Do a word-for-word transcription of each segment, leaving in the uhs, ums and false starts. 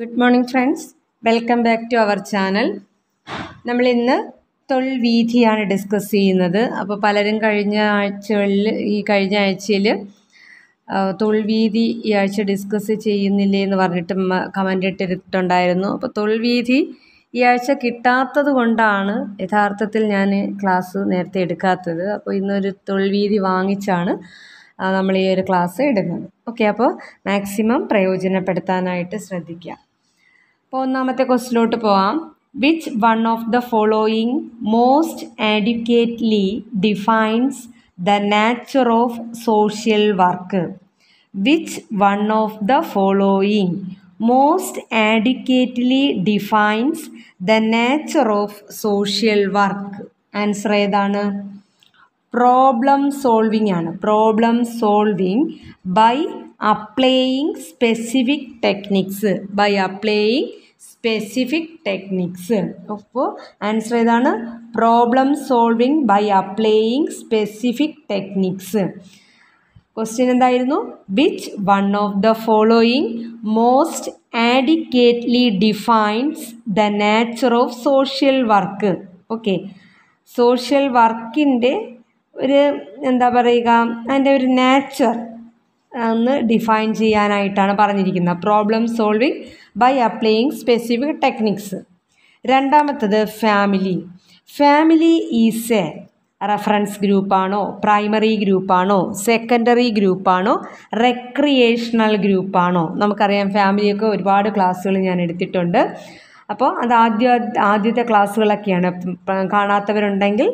Good morning friends, welcome back to our channel. നമ്മൾ ഇന്ന് തൊഴിൽവീഥിയാണ് discuss ചെയ്യുന്നത്. അപ്പോൾ പലരും കഴിഞ്ഞ ആഴ്ചകളിൽ ഈ കഴിഞ്ഞ ആഴ്ചയിൽ തൊഴിൽവീഥി ഈ ആഴ്ച ഡിസ്കസ് ചെയ്യുന്നില്ലേ എന്ന് പറഞ്ഞിട്ട് കമൻ്റ് ഇട്ടിട്ടുണ്ടായിരുന്നു. അപ്പോൾ തൊഴിൽവീഥി ഈ ആഴ്ച കിട്ടാത്തത് കൊണ്ടാണ് യഥാർത്ഥത്തിൽ ഞാൻ ക്ലാസ് നേരത്തെ എടുക്കാത്തത്. അപ്പോൾ ഇന്നൊരു തൊഴിൽവീഥി വാങ്ങിച്ചാണ് നമ്മൾ ഈ ഒരു ക്ലാസ് എടുക്കുന്നത്. ഓക്കെ, അപ്പോൾ മാക്സിമം പ്രയോജനപ്പെടുത്താനായിട്ട് ശ്രദ്ധിക്കുക. അപ്പോൾ ഒന്നാമത്തെ ക്വസ്റ്റിലോട്ട് പോവാം. Which one of the following most adequately defines the nature of social work? Which one of the following most adequately defines the nature of social work? Answer ഏതാണ്? പ്രോബ്ലം സോൾവിംഗ് ആണ്. Problem solving by applying specific techniques. By applying specific techniques. അപ്പോൾ answer ഏതാണ്? Problem solving by applying specific techniques. Question എന്തായിരുന്നു? Which one of the following most adequately defines the nature of social work? Okay, social വർക്കിൻ്റെ ഒരു എന്താ പറയുക, അതിൻ്റെ ഒരു nature ഒന്ന് ഡിഫൈൻ ചെയ്യാനായിട്ടാണ് പറഞ്ഞിരിക്കുന്നത്. Problem solving by applying specific techniques. രണ്ടാമത്തത് family. Family is a reference ഗ്രൂപ്പാണോ, പ്രൈമറി ഗ്രൂപ്പാണോ, സെക്കൻഡറി ഗ്രൂപ്പാണോ, റെക്രിയേഷണൽ ഗ്രൂപ്പാണോ? നമുക്കറിയാം ഫാമിലിയൊക്കെ ഒരുപാട് ക്ലാസ്സുകൾ ഞാൻ എടുത്തിട്ടുണ്ട്. അപ്പോൾ അത് ആദ്യ ആദ്യത്തെ ക്ലാസ്സുകളൊക്കെയാണ്. കാണാത്തവരുണ്ടെങ്കിൽ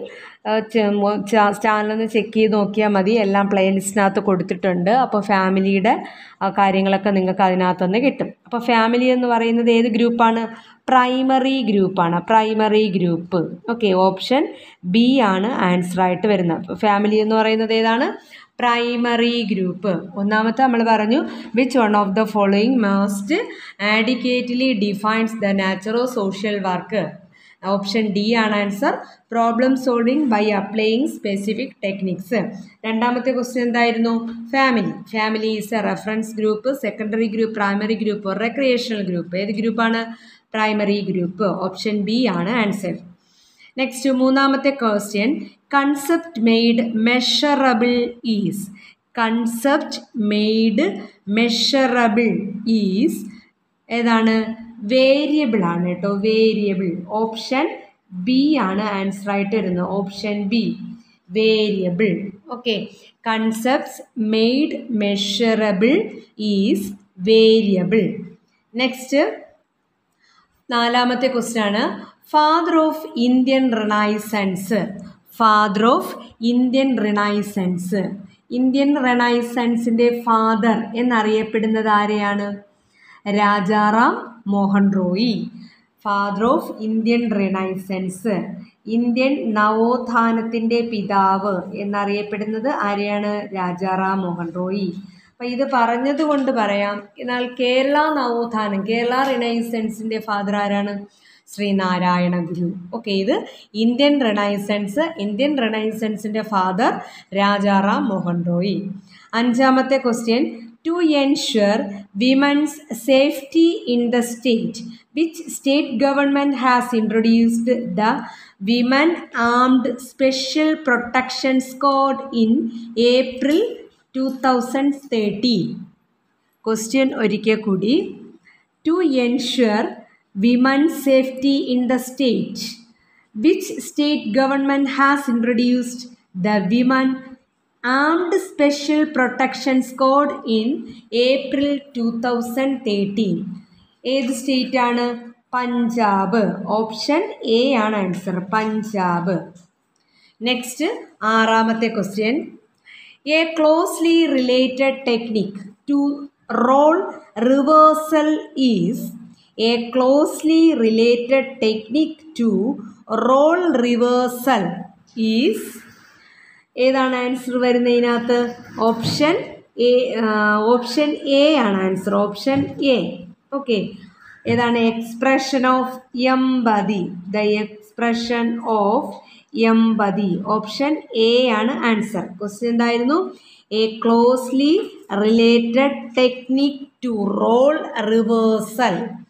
ചാനലൊന്ന് ചെക്ക് ചെയ്ത് നോക്കിയാൽ മതി. എല്ലാം പ്ലേലിസ്റ്റിനകത്ത് കൊടുത്തിട്ടുണ്ട്. അപ്പോൾ ഫാമിലിയുടെ കാര്യങ്ങളൊക്കെ നിങ്ങൾക്ക് അതിനകത്തുനിന്ന് കിട്ടും. അപ്പോൾ ഫാമിലി എന്ന് പറയുന്നത് ഏത് ഗ്രൂപ്പാണ്? പ്രൈമറി ഗ്രൂപ്പാണ്. Primary group. Okay, option B ആണ് ആൻസറായിട്ട് വരുന്നത്. അപ്പോൾ ഫാമിലി എന്ന് പറയുന്നത് ഏതാണ്? Primary group. ഒന്നാമത്തെ നമ്മൾ പറഞ്ഞു which one of the following most adequately defines the nature of social work? Option D ആണ് answer. Problem solving by applying specific techniques. രണ്ടാമത്തെ ക്വസ്റ്റ്യൻ എന്തായിരുന്നു? Family. Family is a reference group, secondary group, primary group, recreational group. ഏത് ഗ്രൂപ്പാണ്? Primary group. Option B ആണ് answer. Next മൂന്നാമത്തെ question, concept made measurable is. Concept made measurable is ഏതാണ്? Variable ആണ് കേട്ടോ, variable. Option B ആണ് answer ആയിട്ട് വരുന്നത്. Option B, variable. Okay, concepts made measurable is variable. Next നാലാമത്തെ ക്വസ്റ്റ്യൻ ആണ്, father of Indian renaissance. Father of Indian renaissance. Indian റിനൈസൻസിൻ്റെ father എന്നറിയപ്പെടുന്നത് ആരെയാണ്? Rajaram Mohan Roy. Father of Indian renaissance, Indian നവോത്ഥാനത്തിൻ്റെ പിതാവ് എന്നറിയപ്പെടുന്നത് ആരെയാണ്? രാജാറാം മോഹൻ റോയി. അപ്പോൾ ഇത് പറഞ്ഞത് കൊണ്ട് പറയാം, എന്നാൽ കേരള നവോത്ഥാനം, കേരള റിനൈസൻസിൻ്റെ ഫാദർ ആരാണ്? ശ്രീനാരായണ ഗുരു. ഓക്കെ, ഇത് ഇന്ത്യൻ റിനൈസൻസ്. ഇന്ത്യൻ റിനൈസൻസിൻ്റെ ഫാദർ രാജാറാം മോഹൻ റോയി. അഞ്ചാമത്തെ question, to ensure women's safety in the state, which state government has introduced the women armed special protection squad in April two thousand thirteen? Question ഒരിക്കൽ കൂടി. To ensure women's safety in the state, which state government has introduced the women armed special protection squad in April two thousand thirteen? ഏത് state ആണ്? Punjab. Option A ആണ് answer, Punjab. Next ആറാമത്തെ question, a closely related technique to role reversal is. A closely related technique to role reversal is ഏതാണ് answer വരുന്നതിനകത്ത്? Option A. Option A ആണ് answer. Option A. Okay, ഏതാണ്? Expression of empathy. The expression of empathy. Option A ആണ് answer. Question എന്തായിരുന്നു? A closely related technique to role reversal.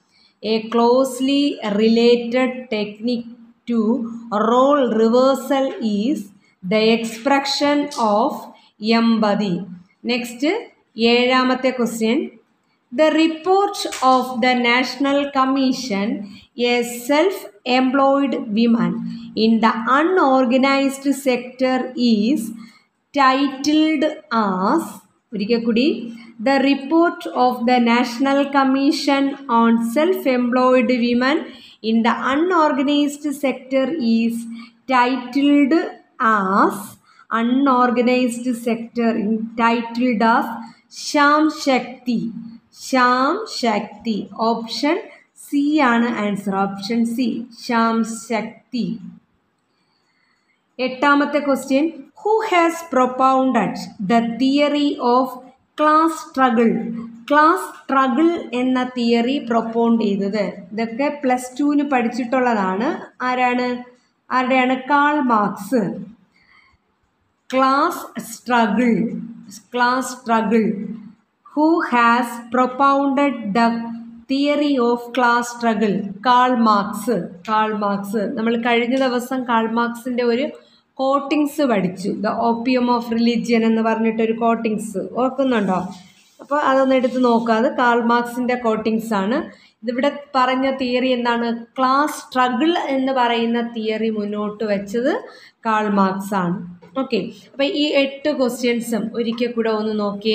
A closely related technique to role reversal is the expression of empathy. Next, ഏഴാമത്തെ question. The report of the National Commission, a self-employed woman in the unorganized sector, is titled as the report of the National Commission on self-employed women in the unorganized sector is titled as unorganized sector titled as Sham Shakti. Sham Shakti. Option C ആണ് answer. Option C Sham Shakti. എട്ടാമത്തെ question. Who has propounded the theory of class struggle? Class struggle എന്ന theory propound ചെയ്തത്. ഇതൊക്കെ plus ടുവിന് പഠിച്ചിട്ടുള്ളതാണ്. ആരാണ് ആരുടെയാണ് Karl Marx. Class struggle class struggle Who has propounded the theory of class struggle? Karl Marx. Karl Marx. നമ്മൾ കഴിഞ്ഞ ദിവസം കാൾ മാർക്സിൻ്റെ ഒരു കോട്ടിങ്സ് പഠിച്ചു. ദ ഓപ്പിയം ഓഫ് റിലിജിയൻ എന്ന് പറഞ്ഞിട്ടൊരു കോട്ടിങ്സ് ഓർക്കുന്നുണ്ടോ? അപ്പോൾ അതൊന്ന് എടുത്ത് നോക്കുക. അത് കാൾ മാർക്സിൻ്റെ കോട്ടിങ്സ് ആണ്. ഇതിവിടെ പറഞ്ഞ തിയറി എന്താണ്? ക്ലാസ് സ്ട്രഗിൾ എന്ന് പറയുന്ന തിയറി മുന്നോട്ട് വെച്ചത് കാൾ മാർക്സ് ആണ്. ഓക്കെ, അപ്പോൾ ഈ എട്ട് ക്വസ്റ്റ്യൻസും ഒരിക്കൽ കൂടെ ഒന്ന് നോക്കിയേ.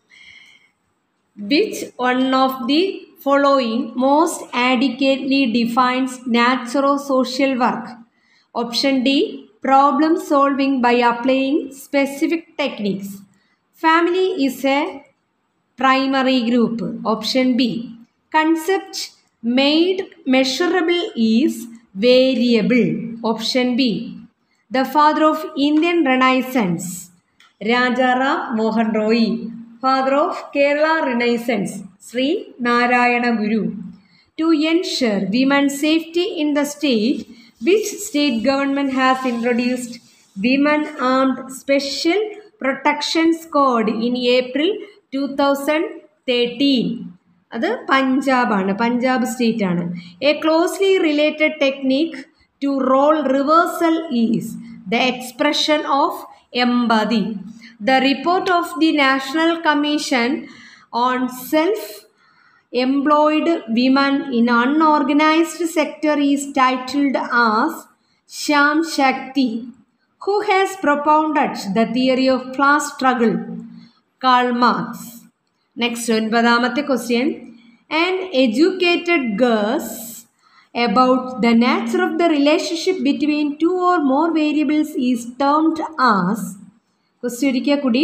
Which one of the following most adequately defines naturo-social work? Option D. Problem solving by applying specific techniques. Family is a primary group. Option B. Concept made measurable is variable. Option B. The father of Indian Renaissance, Raja Ram Mohan Roy. Father of Kerala Renaissance, Sri Narayana Guru. To ensure women's safety in the state, which state government has introduced Women Armed Special Protections Code in April twenty thirteen? അത് പഞ്ചാബാണ്. Punjab state ആണ്. A closely related technique to role reversal is the expression of empathy. The report of the National Commission on Self-Employed Women in Unorganized Sector is titled as Sham Shakti. Who has propounded the theory of class struggle? Karl Marx. Next, ഒൻപതാമത്തെ question. An educated guess about the nature of the relationship between two or more variables is termed as. Question ഒരിക്കൽ കൂടി.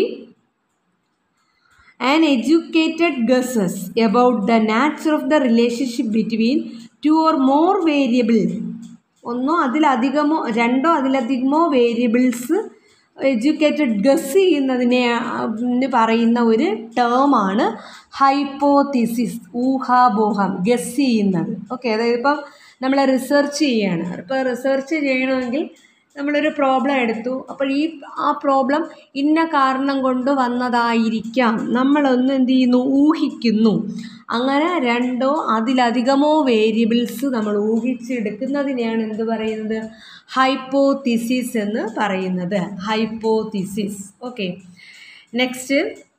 An educated guesses about the nature of the relationship between two or more variables. ഒന്നോ അതിലധികമോ രണ്ടോ അതിലധികമോ variables educated guess ചെയ്യുന്നതിനെ പറയുന്ന ഒരു ടേമാണ് ഹൈപ്പോത്തിസിസ്. ഊഹാപോഹം. ഗസ് ചെയ്യുന്നത്. ഓക്കെ, അതായത് ഇപ്പം നമ്മൾ റിസർച്ച് ചെയ്യുകയാണ്. ഇപ്പോൾ റിസർച്ച് ചെയ്യണമെങ്കിൽ നമ്മളൊരു പ്രോബ്ലം എടുത്തു. അപ്പോൾ ഈ ആ പ്രോബ്ലം ഇന്ന കാരണം കൊണ്ട് വന്നതായിരിക്കാം നമ്മളൊന്ന് എന്ത് ചെയ്യുന്നു? ഊഹിക്കുന്നു. അങ്ങനെ രണ്ടോ അതിലധികമോ വേരിയബിൾസ് നമ്മൾ ഊഹിച്ചെടുക്കുന്നതിനെയാണ് എന്ത് പറയുന്നത്? ഹൈപ്പോത്തിസിസ് എന്ന് പറയുന്നത്. ഹൈപ്പോത്തിസിസ്. ഓക്കെ, നെക്സ്റ്റ്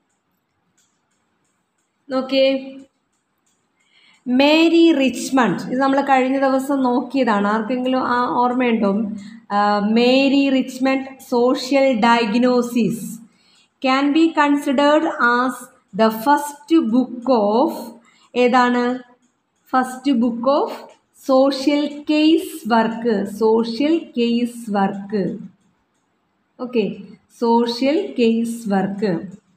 നോക്കിയേ. Mary Richmond. ഇത് നമ്മൾ കഴിഞ്ഞ ദിവസം നോക്കിയതാണ്. ആർക്കെങ്കിലും ആ ഓർമ്മയുണ്ടോ? Mary Richmond social diagnosis can be considered as the first book of ഏതാണ്? First book of social case work. Social case work. Okay, social case work.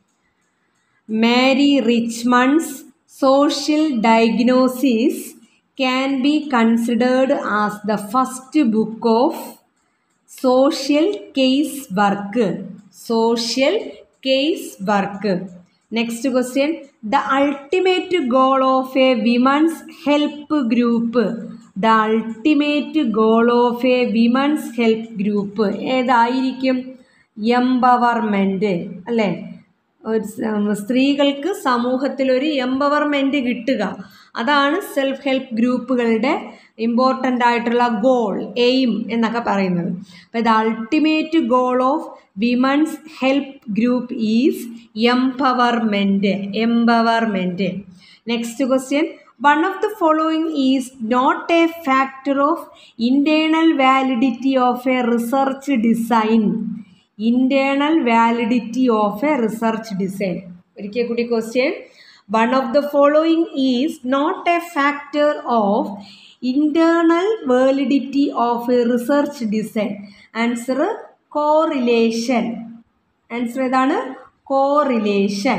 Mary Richmond's social diagnosis can be considered as the first book of social case work. Social case work. Next question. The ultimate goal of a women's help group. The ultimate goal of a women's help group ഏതായിരിക്കും? Empowerment അല്ലേ? സ്ത്രീകൾക്ക് സമൂഹത്തിലൊരു empowerment കിട്ടുക, അതാണ് self help ഗ്രൂപ്പുകളുടെ important ആയിട്ടുള്ള goal, aim എന്നൊക്കെ പറയുന്നത്. അപ്പോൾ ഇത് ultimate goal of women's help group is empowerment. Empowerment. Next question, one of the following is not a factor of internal validity of a research design. Internal validity of a research design. ഒരിക്കൽ കൂടി question, one of the following is not a factor of internal validity of a research design. Answer correlation. Answer ഏതാണ്? correlation.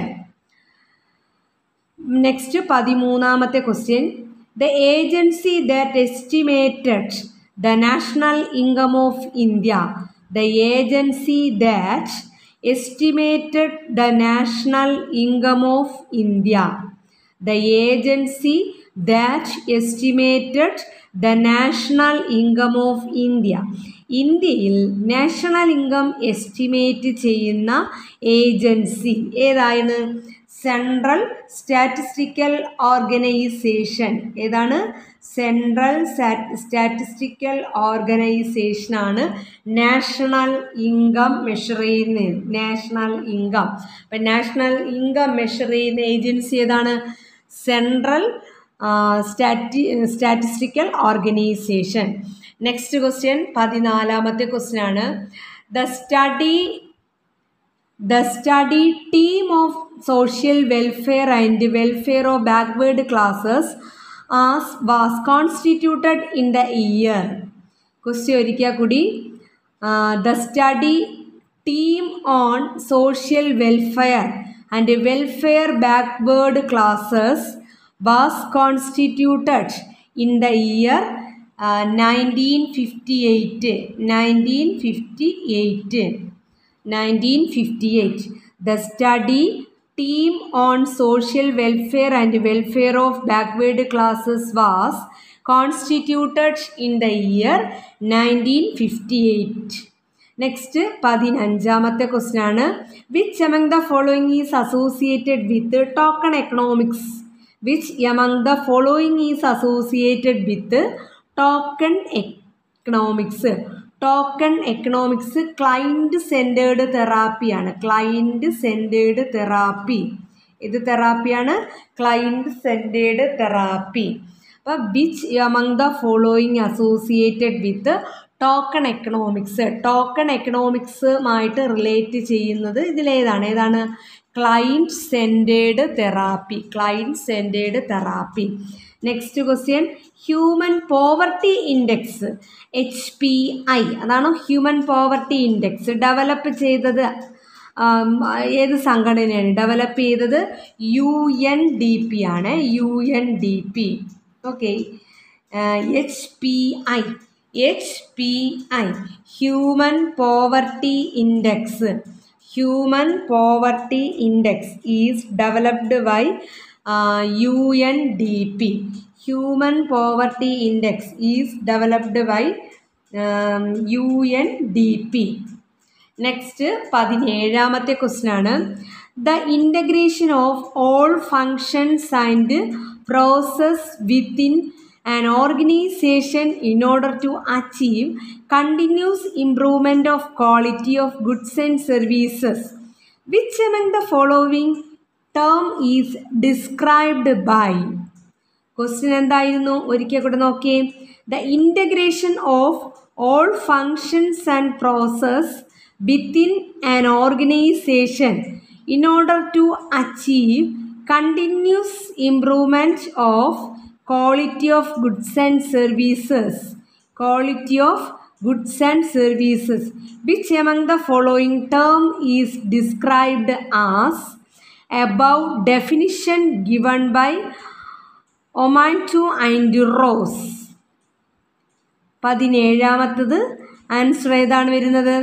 Next പതിമൂന്നാമത്തെ question, the agency that estimated the national income of India. The agency that estimated the national income of India. The agency that estimated the national income of India. ഇന്ത്യയിൽ national income estimate ചെയ്യുന്ന agency ഏതാണ്? Central statistical organization. ഏതാണ്? Central statistical ഓർഗനൈസേഷനാണ് national income measure ചെയ്യുന്നത്. National income. അപ്പം national income measure ചെയ്യുന്ന agency ഏതാണ്? Central stati statistical organization. Next question പതിനാലാമത്തെ ക്വസ്റ്റ്യൻ ആണ്, the study The study team of social welfare and welfare of backward classes as was constituted in the year. Question ഒരിക്കൽ കൂടി, the study team on social welfare and welfare backward classes was constituted in the year uh, nineteen fifty-eight. nineteen fifty-eight. nineteen fifty-eight. The study team on social welfare and welfare of backward classes was constituted in the year nineteen fifty-eight. Next, പതിനഞ്ചാമത്തെ question ആണ്, which among the following is associated with token economics? Which among the following is associated with token economics? Token economics client centred തെറാപ്പിയാണ്. Client centred therapy. ഇത് തെറാപ്പിയാണ് client centred therapy. അപ്പോൾ which among the following associated with token economics. Token എക്കണോമിക്സുമായിട്ട് relate ചെയ്യുന്നത് ഇതിലേതാണ്? ഏതാണ്? Client centred therapy. Client centred therapy. Next question, human poverty index H P I, അതാണ് human poverty index develop ചെയ്തത് ഏത് സംഘടനയാണ്? Develop ചെയ്തത് യു എൻ ഡി പി ആണ്. U N D P. Okay. H P I. H P I human poverty index. Human poverty index is developed by U N D P. Human Poverty Index is developed by um, U N D P. Next പതിനേഴാമത്തെ question ആണ്, the integration of all functions and process within an organization in order to achieve continuous improvement of quality of goods and services. Which among the following term is described by? Question എന്തായിരുന്നു? ഒരിക്കൽ കൂടെ നോക്കിയേ. The integration of all functions and process within an organization in order to achieve continuous improvement of quality of goods and services. Quality of goods and services. Which among the following term is described as above definition given by ഒമാൻറ്റു and Ross. പതിനേഴാമത്തത് answer ഏതാണ് വരുന്നത്?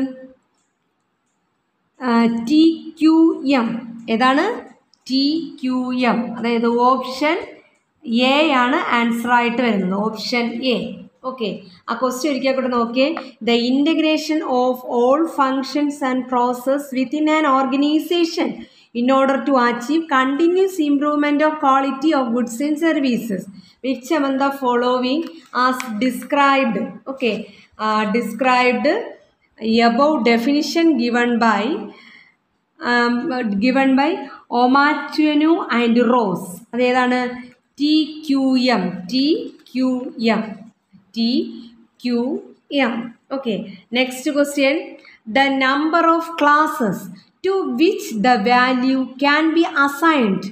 T Q M. ഏതാണ്? T Q M. അതായത് option A ആണ് answer ആയിട്ട് വരുന്നത്. Option A. Okay. ആ ക്വസ്റ്റ്യൻ ഒരിക്കൽ കൂടെ നോക്കിയേ. The integration of all functions and process within an organization in order to achieve continuous improvement of quality of goods and services. Which among the following as described, okay, uh, described above definition given by um, given by Omartiano and Rose. അതേതാണ് T Q M T Q M T Q M. Okay, next question. The number of classes to which the value can be assigned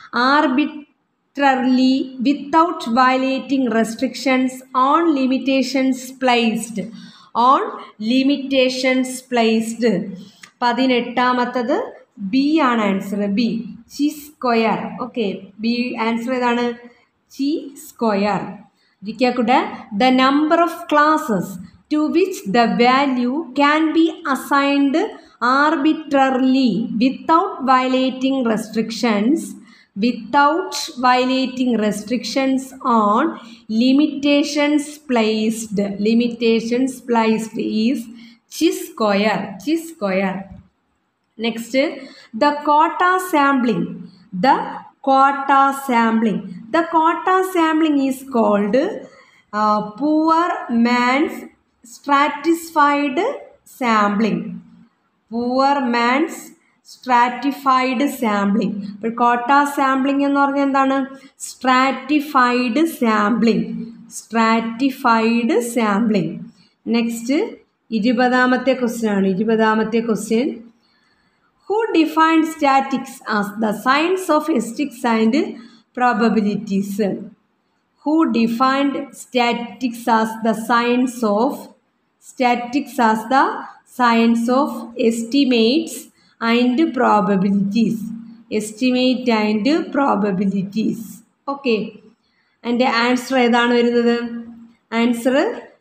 arbitrarily without violating restrictions on limitations placed on limitations placed. പതിനെട്ടാമത്തത് B ആണ് answer. B chi square. Okay, B answer ഏതാണ്? Chi square. ഇരിക്കുക കൂടെ the number of classes to which the value can be assigned arbitrarily without violating restrictions without violating restrictions on limitations placed limitations placed is chi square. Chi square. Next, the quota sampling. The quota sampling. The quota sampling is called uh, poor man's stratified sampling. Poor man's stratified sampling. അപ്പോൾ കോട്ട sampling എന്ന് പറഞ്ഞാൽ എന്താണ്? Stratified sampling. Stratified sampling. Next ഇരുപതാമത്തെ question ആണ്. ഇരുപതാമത്തെ question, who defined statics as the science of estimates and probabilities? Who defined statistics as the science of statistics as the science of estimates and probabilities? Estimate and probabilities. Okay. And the answer ഏതാണ് വരുന്നത്? Answer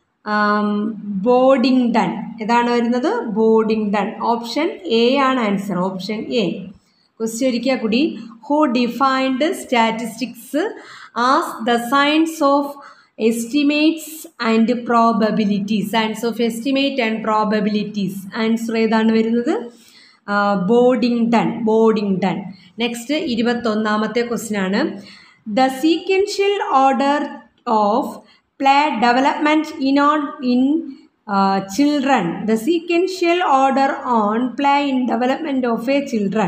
Boddington. ഏതാണ് വരുന്നത്? Boddington. Option A ആണ് answer. Option A. Question ഒരിക്കൽ കൂടി, who defined statistics as the science of estimates and probabilities? Science of estimate and probabilities. Answer ഏതാണ് വരുന്നത്? Boddington. Boddington. Next ഇരുപത്തൊന്നാമത്തെ ക്വസ്റ്റ്യൻ ആണ്. The sequential order of play development in on in children. The sequential order on play in development of a children.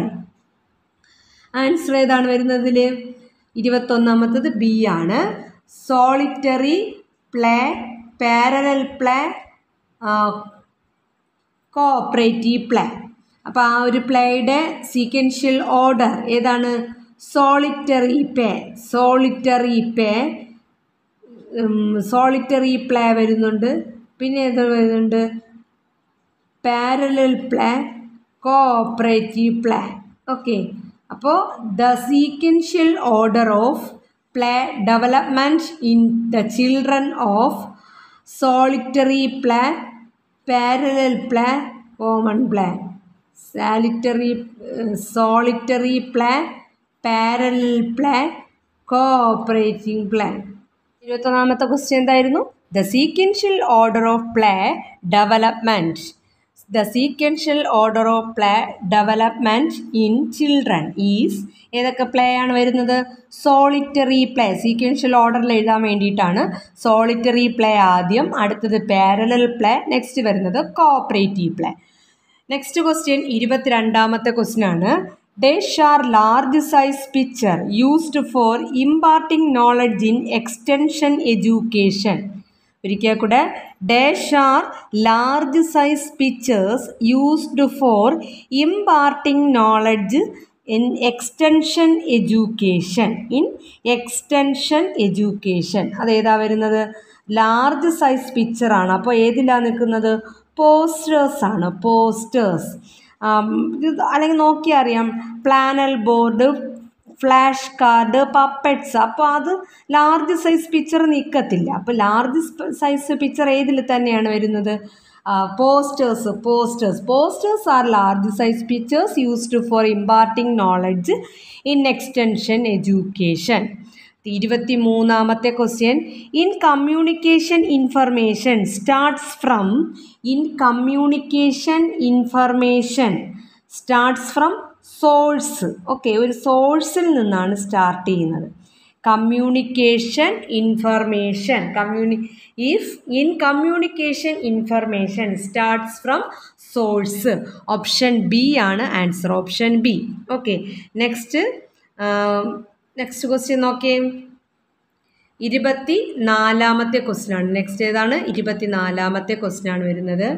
Answer ഏതാണ് വരുന്നതിൽ? ഇരുപത്തൊന്നാമത്തത് B ആണ്. Solitary play, parallel play, cooperative play. അപ്പോൾ ആ ഒരു പ്ലേയുടെ സീക്വൻഷ്യൽ ഓർഡർ ഏതാണ്? Solitary play. Solitary play solitary play വരുന്നുണ്ട്. പിന്നെ ഏത് വരുന്നുണ്ട്? Parallel play, cooperative play. Okay, അപ്പോൾ the sequential order of play development in the children of solitary play, parallel play, common play. Solitary solitary play, parallel play, cooperating play. ഇരുപത്തൊന്നാമത്തെ question എന്തായിരുന്നു? The sequential order of play development. The sequential order of play development in children is ഏതൊക്കെ play ആണ് വരുന്നത്? Solitary play. Sequential ഓർഡറിൽ എഴുതാൻ വേണ്ടിയിട്ടാണ് solitary play ആദ്യം, അടുത്തത് പാരലൽ പ്ലേ, നെക്സ്റ്റ് വരുന്നത് കോഓപ്പറേറ്റീവ് പ്ലേ. നെക്സ്റ്റ് ക്വസ്റ്റ്യൻ ഇരുപത്തിരണ്ടാമത്തെ ക്വസ്റ്റ്യൻ ആണ്. Dash are large size picture used for imparting knowledge in extension education. ഒരിക്കൽ കൂടെ, dash are large size pictures used for imparting knowledge in extension education. In extension education അതേതാ വരുന്നത്? Large size പിക്ചറാണ്. അപ്പോൾ ഏതിലാണ് നിൽക്കുന്നത്? പോസ്റ്റേഴ്സ് ആണ്. പോസ്റ്റേഴ്സ് അല്ലെങ്കിൽ നോക്കിയാൽ അറിയാം, flannel board, flash card, puppets. അപ്പോൾ അത് ലാർജ് സൈസ് പിക്ചർ നിൽക്കത്തില്ല. അപ്പോൾ ലാർജ് സൈസ് പിക്ചർ ഏതിൽ തന്നെയാണ് വരുന്നത്? Posters. Posters posters are large size pictures used for imparting knowledge in extension education. ഇരുപത്തി മൂന്നാമത്തെ question, in communication information starts from in communication information starts from source. Okay, ഒരു സോഴ്സിൽ നിന്നാണ് സ്റ്റാർട്ട് ചെയ്യുന്നത്. Communication information communi if in communication information starts from source. Option B ആണ് answer. Option B. Okay, next next question നോക്കിയേ. ഇരുപത്തി നാലാമത്തെ question ആണ്. Next ഏതാണ്? ഇരുപത്തി നാലാമത്തെ ക്വസ്റ്റ്യൻ ആണ് വരുന്നത്.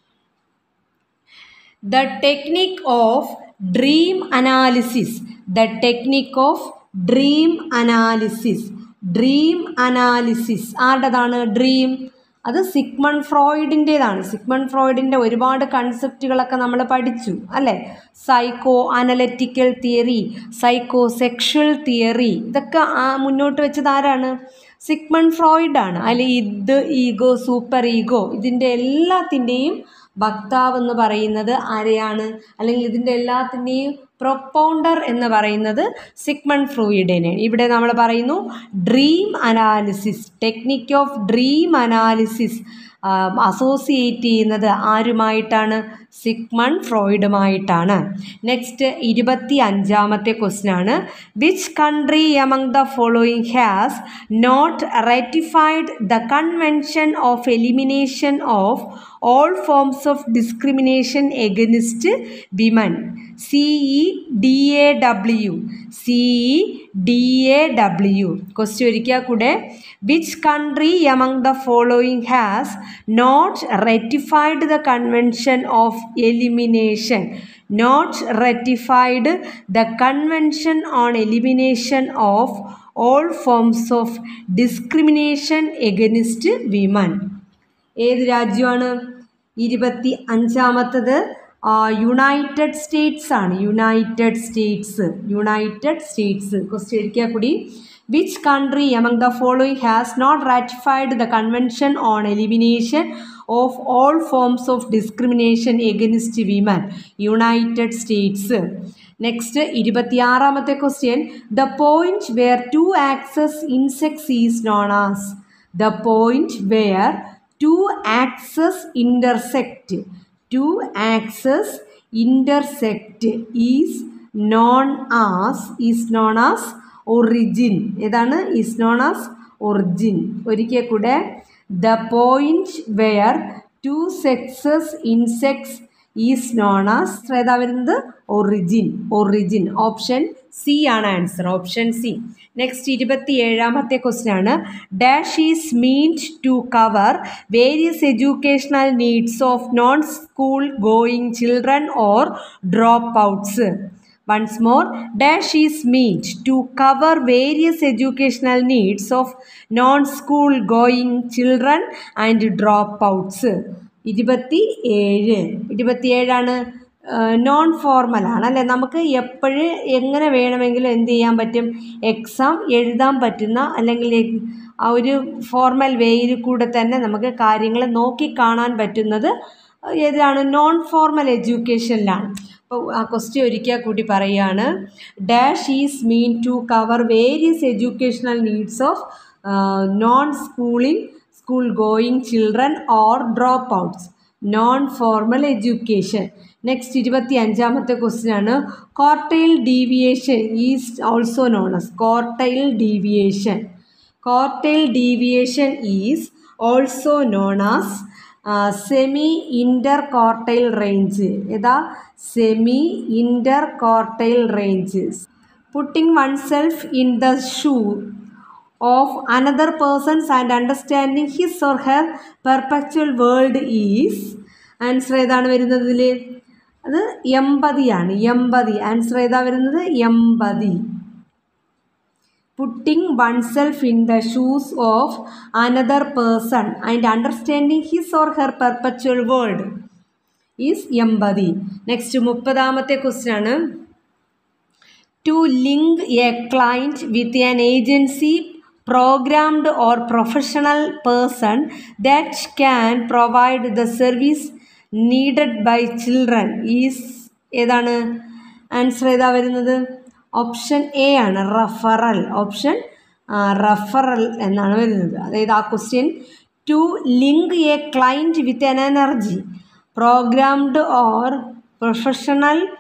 The technique of dream analysis. The technique of dream analysis. Dream analysis ആരുടേതാണ്? ഡ്രീം അത് സിഗ്മണ്ട് ഫ്രോയിഡിൻ്റേതാണ്. സിഗ്മണ്ട് ഫ്രോയിഡിൻ്റെ ഒരുപാട് കൺസെപ്റ്റുകളൊക്കെ നമ്മൾ പഠിച്ചു അല്ലേ? Psycho analytical theory, psycho sexual theory, ഇതൊക്കെ മുന്നോട്ട് വെച്ചത് ആരാണ്? സിഗ്മണ്ട് ഫ്രോയിഡാണ്. അതിൽ ഇത് ഈഗോ, സൂപ്പർ ഈഗോ, ഇതിൻ്റെ എല്ലാത്തിൻ്റെയും വക്താവ് എന്ന് പറയുന്നത് ആരെയാണ്? അല്ലെങ്കിൽ ഇതിൻ്റെ എല്ലാത്തിൻ്റെയും പ്രൊപ്പൗണ്ടർ എന്ന് പറയുന്നത് സിഗ്മണ്ട് ഫ്രോയിഡിനെ. ഇവിടെ നമ്മൾ പറയുന്നു dream analysis, technique of dream analysis associate ചെയ്യുന്നത് ആരുമായിട്ടാണ്? സിഗ്മണ്ട് ഫ്രോയിഡുമായിട്ടാണ്. നെക്സ്റ്റ് ഇരുപത്തി അഞ്ചാമത്തെ ക്വസ്റ്റ്യൻ ആണ്. Which country among the following has not ratified the convention of elimination of all forms of discrimination against women? C E D A W. C E D A W. Question ഒരിക്കൽ കൂടെ. Which country among the following has not ratified the convention of elimination not ratified the convention on elimination of all forms of discrimination against women? ഏത് രാജ്യമാണ്? ഇരുപത്തി അഞ്ചാമത്തത് United States ആണ്. United States United States question ഒരിക്കൽ കൂടി. Which country among the following has not ratified the convention on elimination of all forms of discrimination against women? United States. Next ഇരുപത്തിയാറാമത്തെ question. The point where two axes intersects is known as. The point where two axes intersect two axes intersect is known as is known as origin. ഏതാണ്? Is known as origin. ഒരിക്കൽ കൂടെ. The point where two sexes insects is known as ഏതാ വരുന്നത്? Origin. Origin. Option C ആണ് answer. Option C. Next ഇരുപത്തി ഏഴാമത്തെ question ആണ്. Dash is meant to cover various educational needs of non school going children or dropouts? Once more, dash is meant to cover various educational needs of non-school going children and dropouts. ഇരുപത്തി ഏഴ് ഇരുപത്തി ഏഴാണ്. Non formal ആണ് അല്ലേ? നമുക്ക് എപ്പോഴും എങ്ങനെ വേണമെങ്കിലും എന്ത് ചെയ്യാൻ പറ്റും? എക്സാം എഴുതാൻ പറ്റുന്ന അല്ലെങ്കിൽ ആ ഒരു ഫോർമൽ വേയിൽ കൂടെ തന്നെ നമുക്ക് കാര്യങ്ങൾ നോക്കി കാണാൻ പറ്റുന്നത് ഏതാണ്? നോൺ ഫോർമൽ എഡ്യൂക്കേഷനിലാണ്. അപ്പോൾ ആ ക്വസ്റ്റ്യൻ ഒരിക്കൽ കൂടി പറയുകയാണ്. Dash is mean to cover various educational needs of non schooling school going children or dropouts. Non formal education. Next ഇരുപത്തി അഞ്ചാമത്തെ ക്വസ്റ്റ്യൻ ആണ്. Quartile deviation is also known as. Quartile deviation quartile deviation is also known as semi inter quartile range. ഏതാ? Semi inter quartile range. Putting one self in the shoe of another persons and understanding his or her perpetual world is. Answer ഏതാണ് വരുന്നത് ഇതിൽ? അത് എമ്പതിയാണ്. Empathy. Answer ഏതാ വരുന്നത്? Empathy. Putting oneself in the shoes of another person and understanding his or her perpetual world is empathy. Next, മുപ്പതാമത്തെ question ആണ്. To link a client with an agency, programmed or professional person that can provide the service needed by children is ഏതാണ്? Answer ഏതാ വരുന്നത്? Option A ആണ്. Referral. Option referral എന്നാണ് വരുന്നത്. അതായത് ആ question to link a client with an energy programmed or professional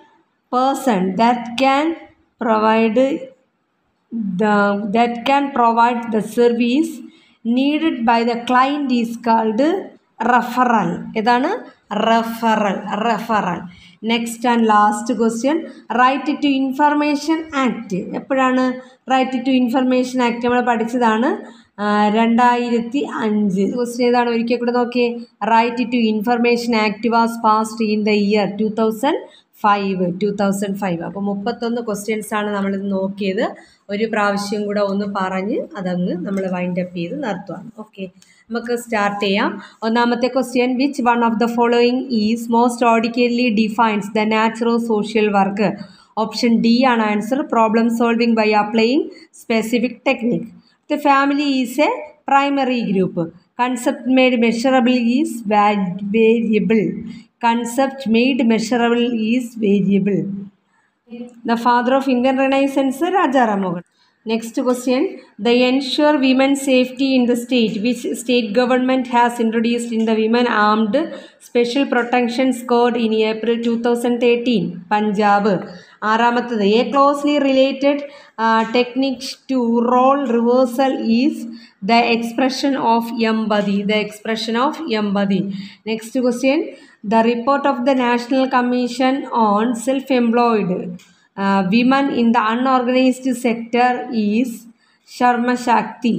person that can provide the that can provide the service needed by the client is called referral. ഇതാണ് referral. referral. Next and last question, Right to Information Act. എപ്പോഴാണ് Right to Information Act നമ്മൾ പഠിച്ചതാണ് രണ്ടായിരത്തി അഞ്ച്. Question ഏതാണ് ഒരിക്കൽ കൂടെ നോക്കിയേ. Right to information act was passed in the year two thousand five two thousand five അപ്പോൾ മുപ്പത്തൊന്ന് ക്വസ്റ്റ്യൻസ് ആണ് നമ്മളിത് നോക്കിയത്. ഒരു പ്രാവശ്യം കൂടെ ഒന്ന് പറഞ്ഞ് അതങ്ങ് നമ്മൾ വൈൻഡ് അപ്പ് ചെയ്ത് നിർത്തുകയാണ്. ഓക്കെ, നമുക്ക് സ്റ്റാർട്ട് ചെയ്യാം. ഒന്നാമത്തെ question, which one of the following is most adequately defines the nature of social work? Option D ആണ് answer. Problem solving by applying specific technique. The family is a primary group. Concept made measurable is variable. Concept made measurable is variable. The father of Indian Renaissance, Raja Ram Mohan. Next question, they ensure women's safety in the state. Which state government has introduced in the Women Armed Special Protection Code in April two thousand thirteen? Punjab. ആറാമത്തത്, a closely related uh, technique to role reversal is the expression of empathy. The expression of empathy. Next question, the report of the National Commission on Self-Employed uh, Women in the Unorganized Sector is Sharma Shakti.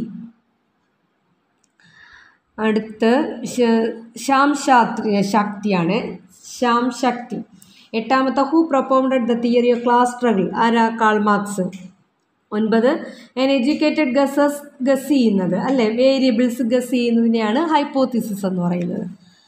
അടുത്ത് ശ്യാം ശാസ്ത്രി ശക്തിയാണ് ശ്യാം ശക്തി. എട്ടാമത്തെ, who propounded the theory of class struggle? ആരാ? Karl Marx. ഒൻപത്, an educated guesses guess ചെയ്യുന്നത് അല്ലേ, variables guess ചെയ്യുന്നതിനെയാണ് hypothesis എന്ന് പറയുന്നത്.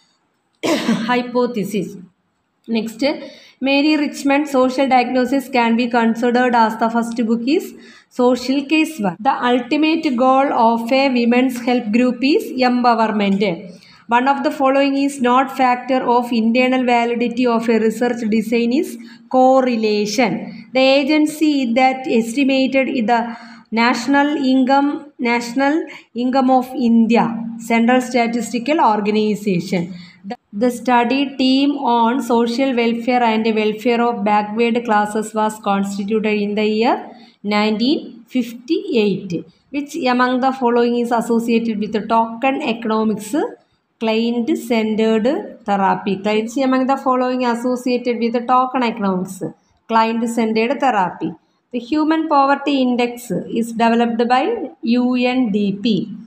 Hypothesis. Next, Mary Richmond social diagnosis can be considered as the first book is social case work. The ultimate goal of a women's help group is empowerment. One of the following is not factor of internal validity of a research design is correlation. The agency that estimated the national income national income of India, Central Statistical Organization. The, the study team on social welfare and welfare of backward classes was constituted in the year nineteen fifty-eight. Which among the following is associated with the token economics? Client-centered therapy. Clients among the following associated with the token economics? Client-centered therapy. The Human Poverty Index is developed by U N D P.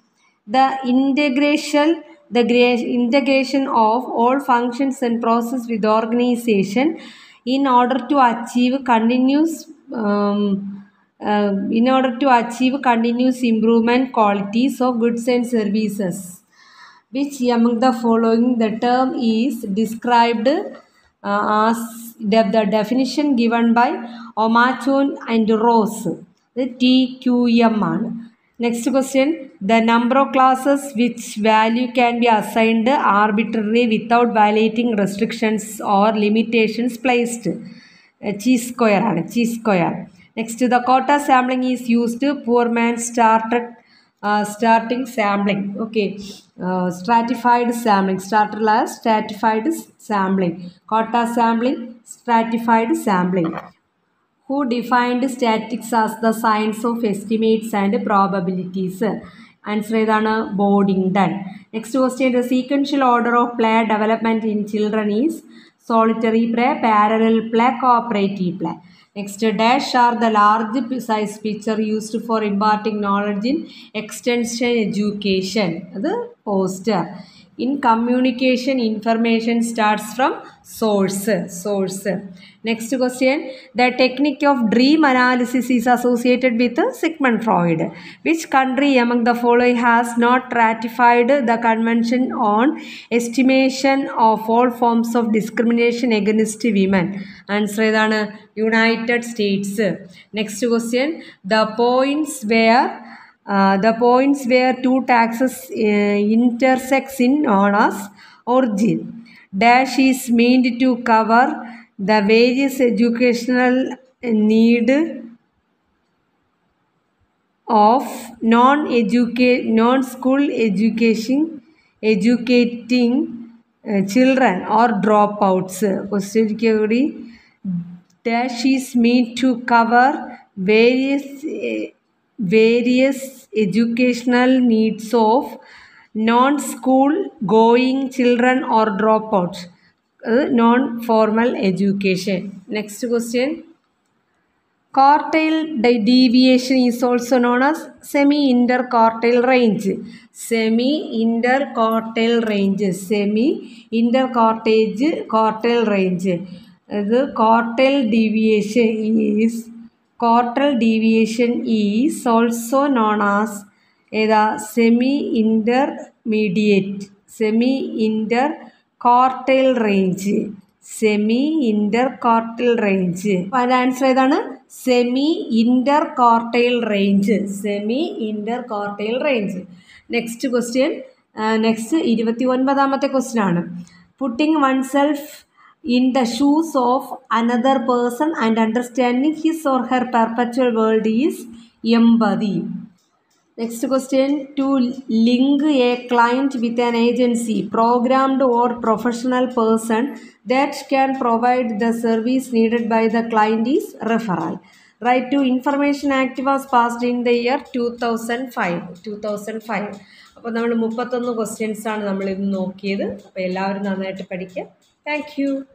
The integration, the integration of all functions and process with the organization in order to achieve continuous um, uh, in order to achieve continuous improvement qualities of goods and services. Which among the following the term is described uh, as the, the definition given by Omachon and Rose? The T Q M ആണ്. Next question, the number of classes which value can be assigned arbitrarily without violating restrictions or limitations placed? Chi square ആണ്, chi square. Next, the quota sampling is used poor man started uh, starting sampling. Okay. Uh, stratified sampling. Starter as stratified sampling. Quota sampling, stratified sampling. Who defined statistics as the science of estimates and probabilities? Answer ഏതാണ്? Boddington. Next question, the sequential order of play development in children is solitary play, parallel play, cooperative play. Next, dash are the large size picture used for imparting knowledge in extension education. The poster. In communication, information starts from source. Source. Next question, the technique of dream analysis is associated with Sigmund Freud. Which country among the following has not ratified the Convention on Estimation of all forms of discrimination against women? Answer ഏതാണ്? United States. Next question, the points where uh, the points where two taxes uh, intersects in known as origin. Dash is meant to cover the various educational need of non-educate non-school education educating uh, children or dropouts. Question dash is meant to cover various uh, various educational needs of non-school going children or dropouts. Uh, non-formal education. Next question. Quartile deviation is also known as semi-interquartile range. Semi-interquartile range. Semi-interquartile quartile range. The quartile deviation is quartile deviation is also known as either semi-intermediate. Semi-interquartile range. Semi-interquartile range. അതിൻ്റെ answer ഏതാണ്? Semi interquartile range. Semi interquartile range. Next question. Next ഇരുപത്തി ഒൻപതാമത്തെ question ആണ്. Putting one self in the shoes of another person and understanding his or her perpetual world is empathy. Next question. To link a client with an agency, programmed or professional person that can provide the service needed by the client is referral. Right to Information Act was passed in the year two thousand five. two thousand five. അപ്പോൾ നമ്മൾ മുപ്പത്തൊന്ന് questions ആണ് നമ്മൾ ഇന്ന് നോക്കിയത്. അപ്പോൾ എല്ലാവരും നന്നായിട്ട് പഠിക്കുക. Thank U.